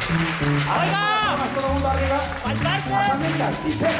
¡Oiga! Vamos todo el mundo arriba. ¡Faltarte! La familia, dice.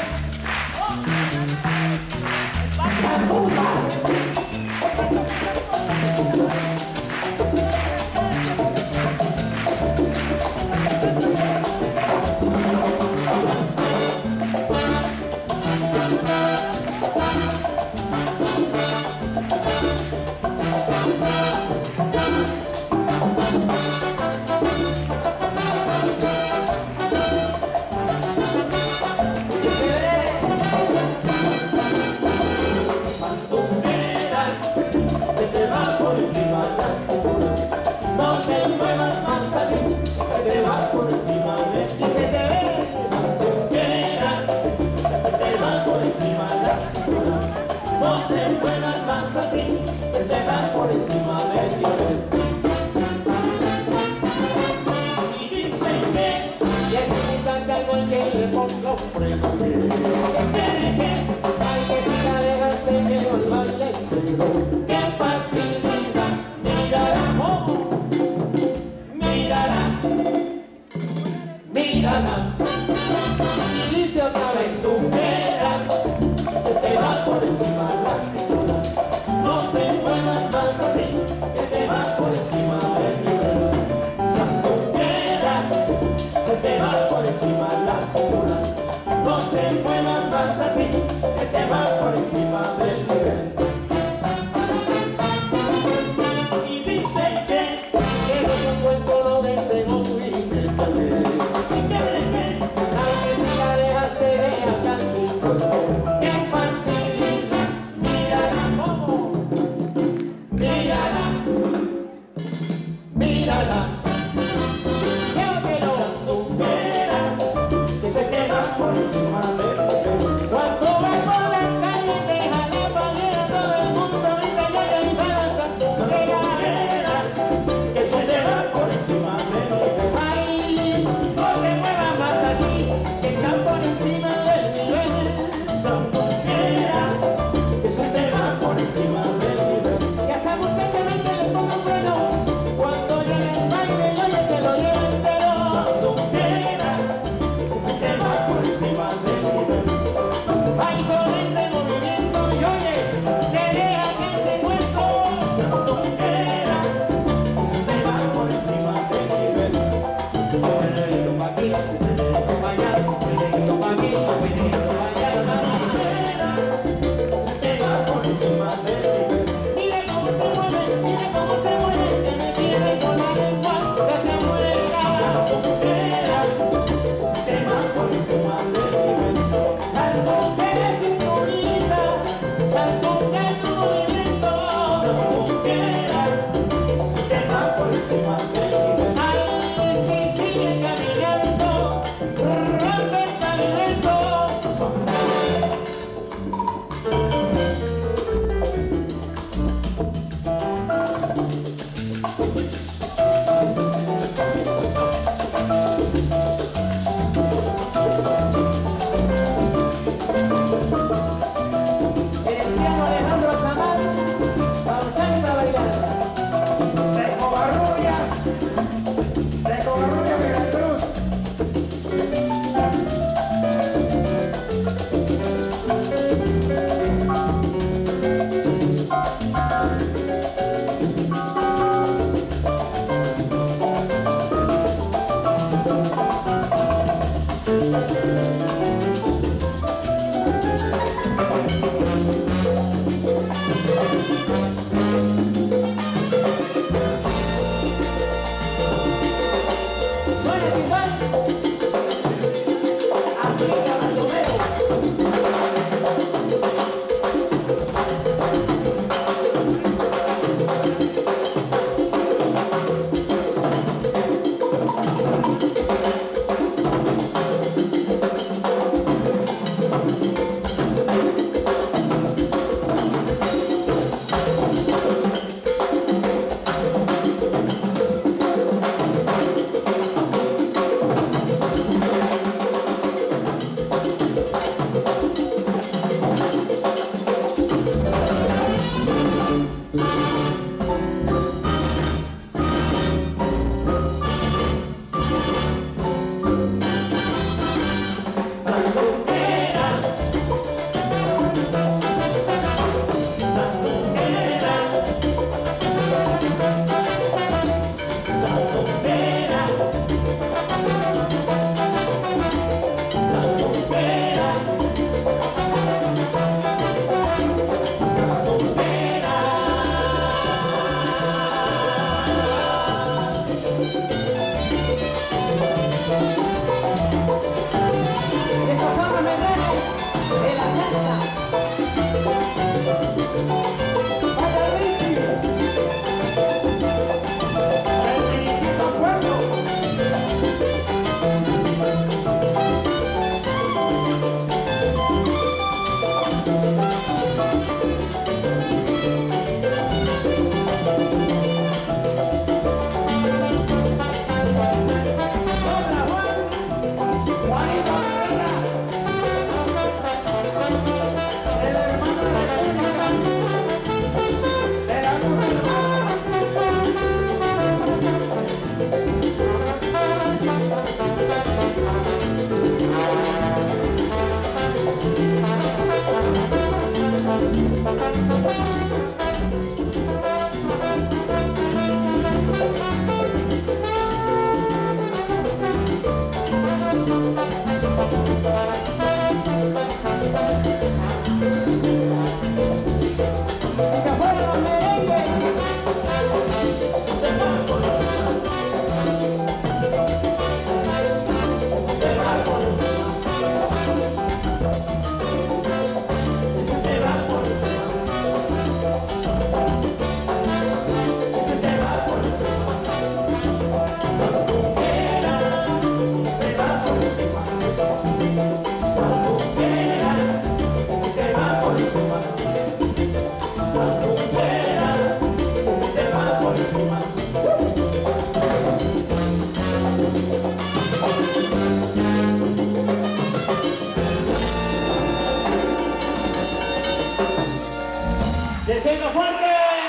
¡Descenso fuerte!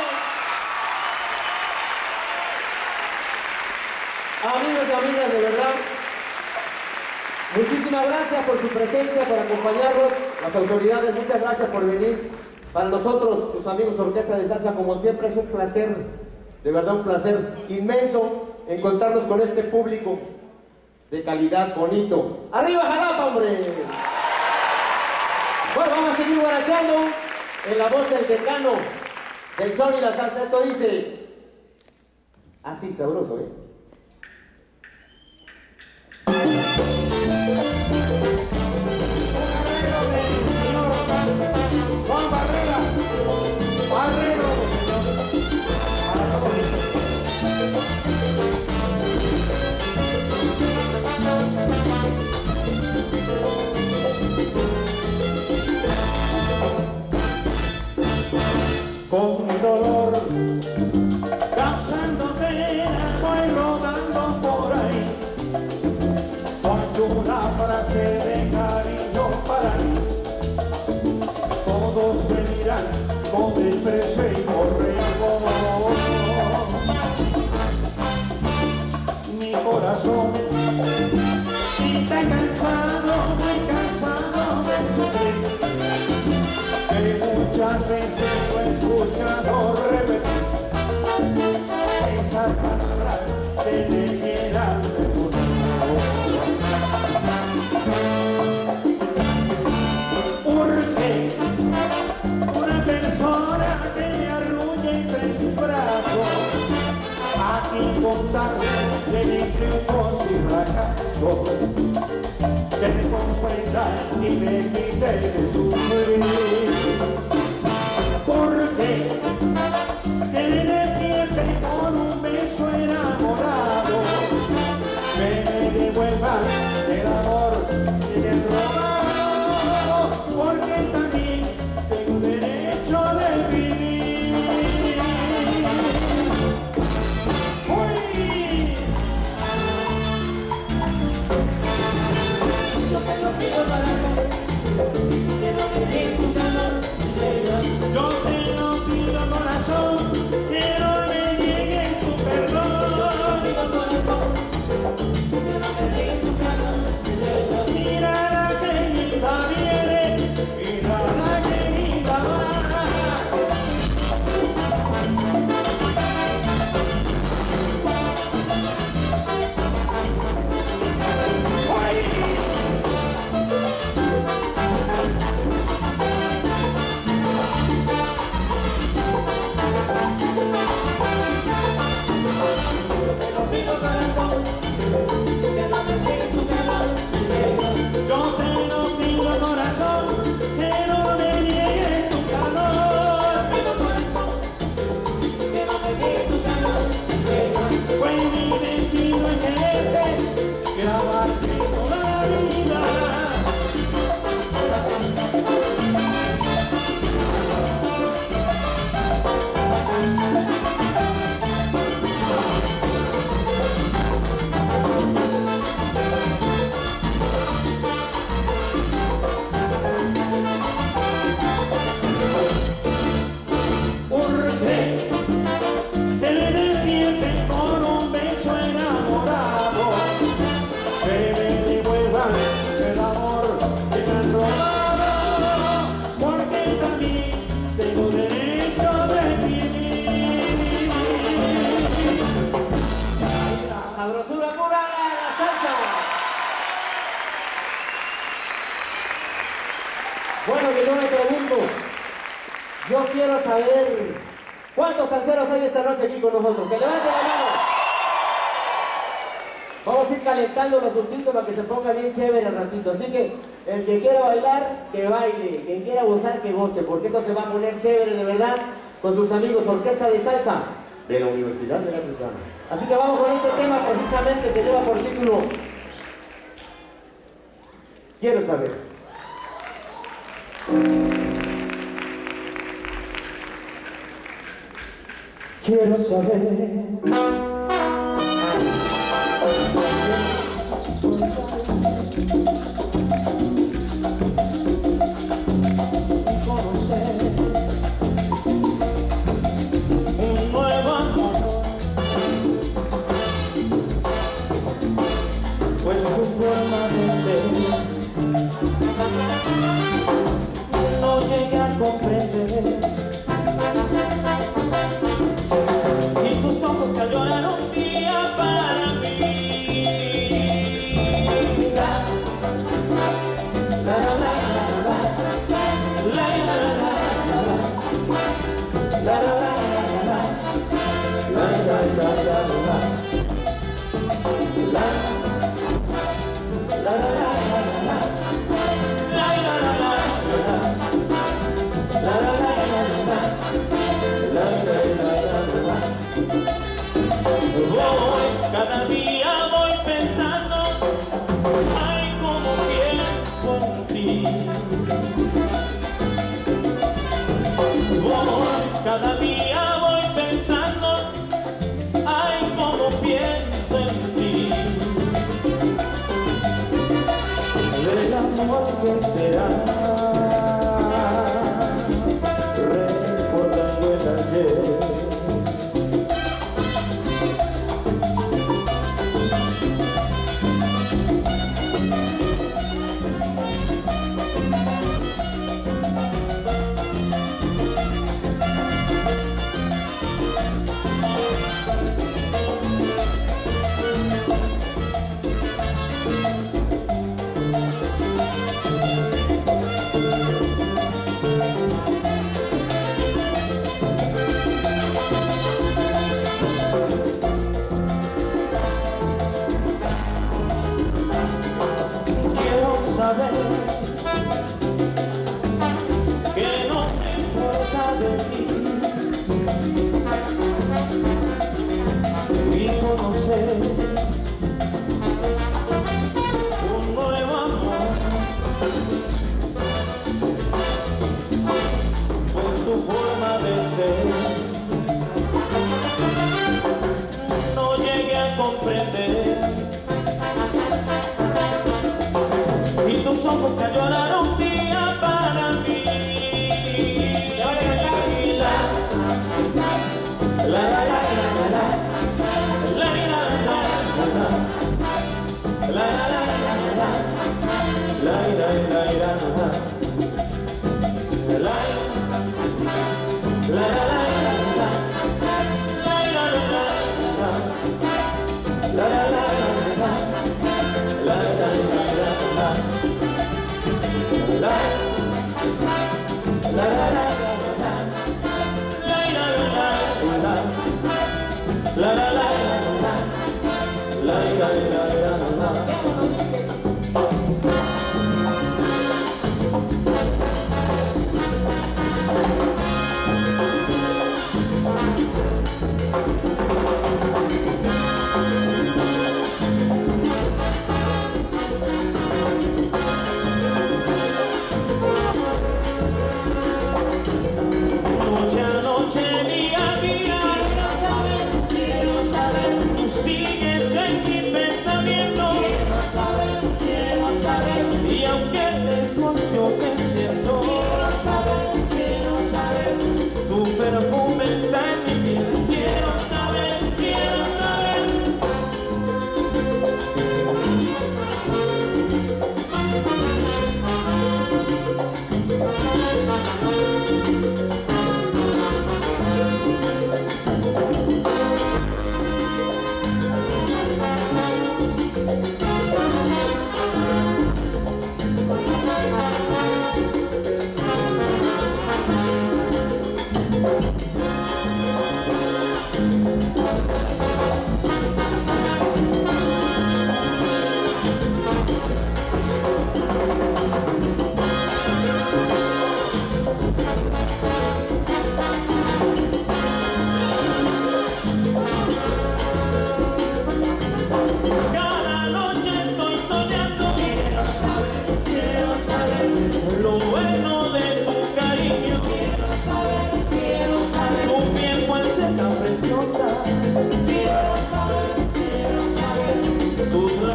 Amigos y amigas, de verdad, muchísimas gracias por su presencia, por acompañarnos. Las autoridades, muchas gracias por venir. Para nosotros, sus amigos de Orquesta de Salsa, como siempre, es un placer, de verdad un placer inmenso encontrarnos con este público de calidad, bonito. ¡Arriba Jalapa, hombre! Bueno, vamos a seguir guarachando en la voz del decano del son y la salsa. Esto dice así, sabroso, ¿eh? Juan Barrera, arreglo con mi dolor, causando pena, voy rodando por ahí, con una frase de cariño para mí. Todos me miran con desprecio y correo. Mi corazón está cansado, muy cansado de sufrir, que muchas veces lo he escuchado repetir esas palabras que me quieran recordar. Urge una persona que me arrulle entre sus brazos, aquí contarle de mis triunfos y fracasos, que me comprenda y me quite de sufrir. Porque que me despierte con un beso enamorado, que me devuelva el amor y el robado, porque también tengo derecho de vivir. ¡Uy! Yo te lo pido corazón, que no me des un calor. Yo te lo pido corazón, que no me llegue tu perdón. Mira la que linda viene, mira la que linda va. ¡Ay! Yo quiero saber cuántos salseros hay esta noche aquí con nosotros. Que levanten la mano. Vamos a ir calentando los asuntitos para que se ponga bien chévere el ratito. Así que el que quiera bailar, que baile. Quien quiera gozar, que goce. Porque esto se va a poner chévere de verdad con sus amigos Orquesta de Salsa de la Universidad de la Cruzana. Así que vamos con este tema precisamente que lleva por título Quiero saber. Quiero saber y conocer un nuevo amor, pues su forma de ser no llega a comprender. Que lloran un día para mí. La, la, la, la, la, la, la, la, la, la, cada día voy pensando, ay, cómo pienso en ti. Cada día voy pensando, ay, cómo pienso en ti. Del amor que será, recordando el ayer. Que no te importa de ti y conocer un nuevo amor, pues su forma de ser no llegué a comprender. Y tus ojos que lloraron un día para mí. La, la, la, la, la, la, la, la, la, la, la,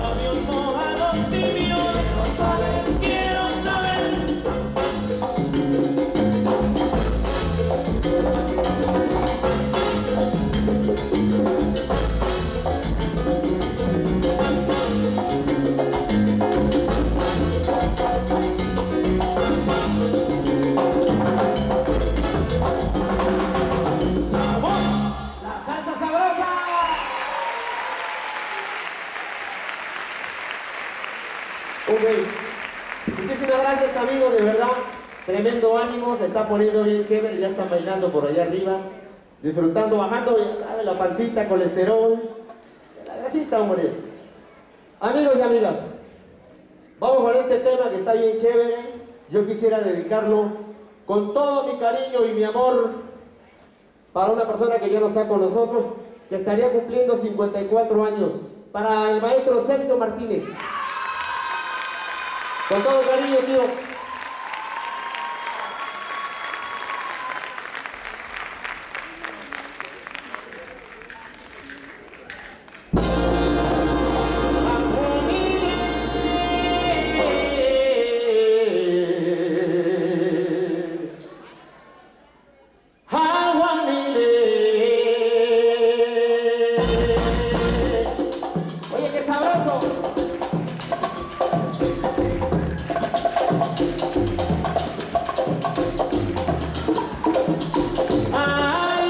labios mojados tibios, quiero saber. ¡La salsa sabrosa! Ok, muchísimas gracias amigos, de verdad, tremendo ánimo, se está poniendo bien chévere, ya están bailando por allá arriba, disfrutando, bajando, ya saben, la pancita, colesterol, la grasita, hombre. Amigos y amigas, vamos con este tema que está bien chévere, yo quisiera dedicarlo con todo mi cariño y mi amor para una persona que ya no está con nosotros, que estaría cumpliendo 54 años, para el maestro Sergio Martínez. Con todo cariño, tío. Oye, qué sabroso. Ay,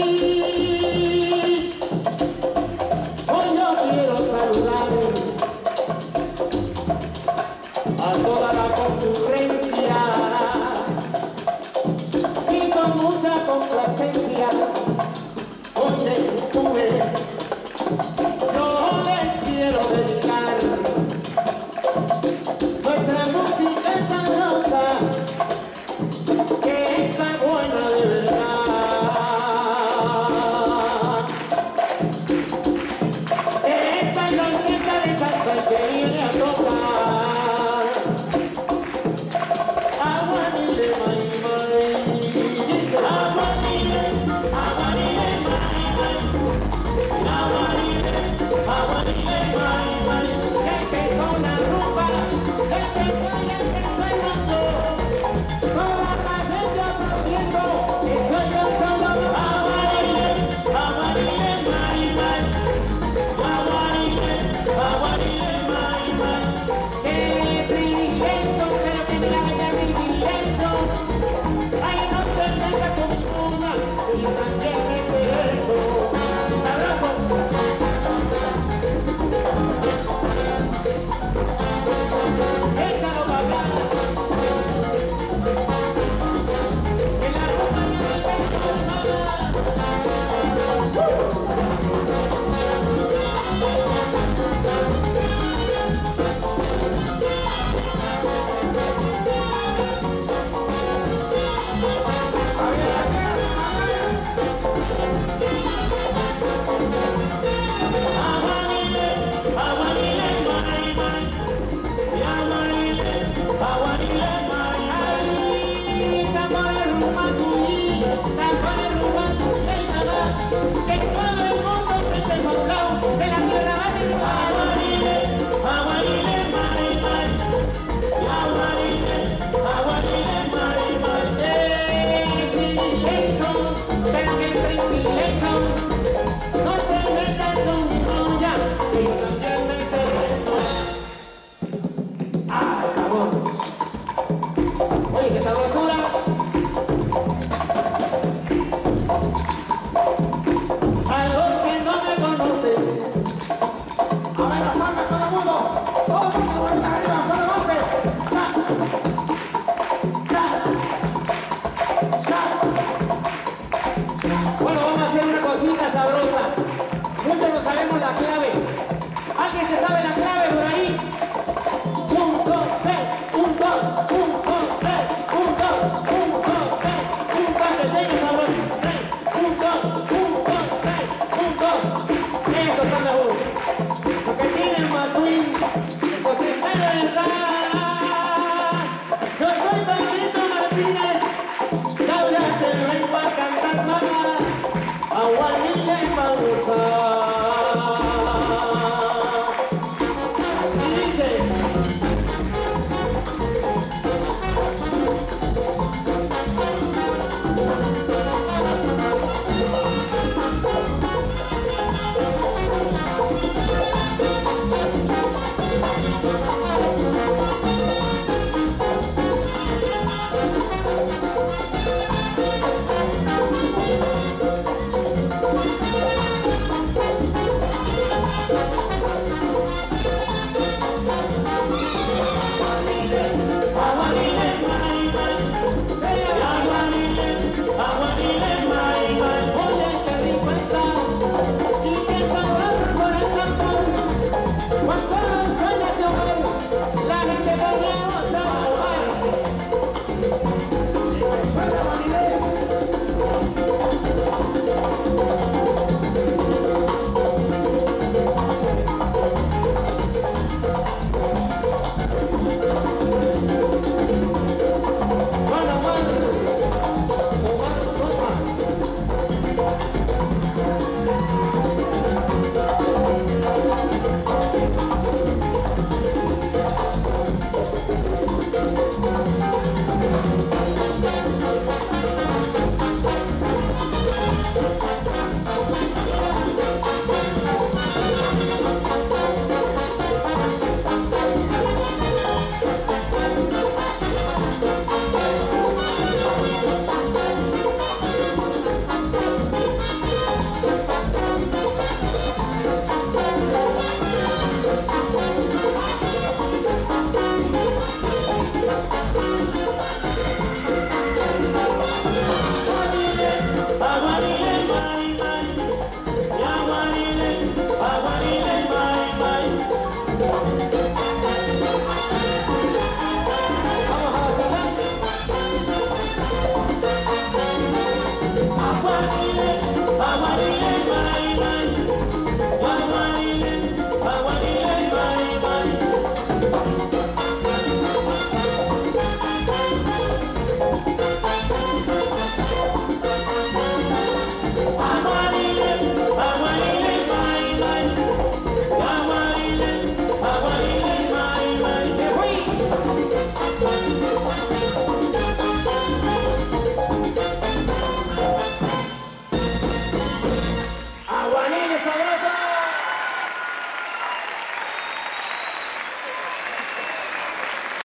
hoy yo quiero saludar a toda la comunidad.